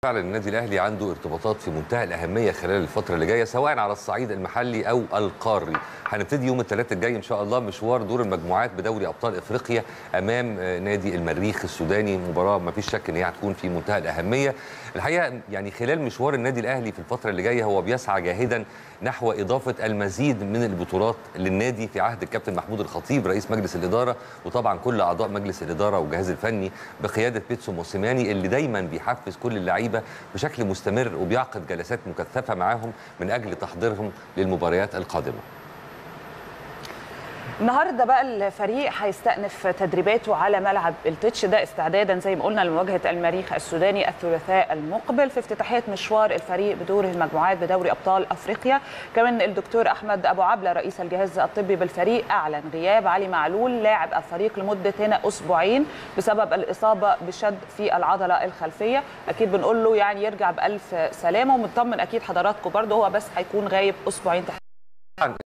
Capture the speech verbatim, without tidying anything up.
فعلا النادي الاهلي عنده ارتباطات في منتهى الاهميه خلال الفتره اللي جايه سواء على الصعيد المحلي او القاري. هنبتدي يوم الثلاثاء الجاي ان شاء الله مشوار دور المجموعات بدوري ابطال افريقيا امام نادي المريخ السوداني، مباراه ما فيش شك ان هي هتكون في منتهى الاهميه. الحقيقه يعني خلال مشوار النادي الاهلي في الفتره اللي جايه هو بيسعى جاهدا نحو اضافه المزيد من البطولات للنادي في عهد الكابتن محمود الخطيب رئيس مجلس الاداره، وطبعا كل اعضاء مجلس الاداره والجهاز الفني بقياده بيتسو موسيماني اللي دايما بيحفز كل اللعيبه بشكل مستمر وبيعقد جلسات مكثفه معاهم من اجل تحضيرهم للمباريات القادمه. النهارده بقى الفريق هيستأنف تدريباته على ملعب التتش ده استعدادا زي ما قلنا لمواجهه المريخ السوداني الثلاثاء المقبل في افتتاحيه مشوار الفريق بدور المجموعات بدوري ابطال افريقيا. كمان الدكتور احمد ابو عبله رئيس الجهاز الطبي بالفريق اعلن غياب علي معلول لاعب الفريق لمده هنا اسبوعين بسبب الاصابه بشد في العضله الخلفيه. اكيد بنقول له يعني يرجع بالف سلامه، ومطمن اكيد حضراتكم برده هو بس هيكون غايب اسبوعين.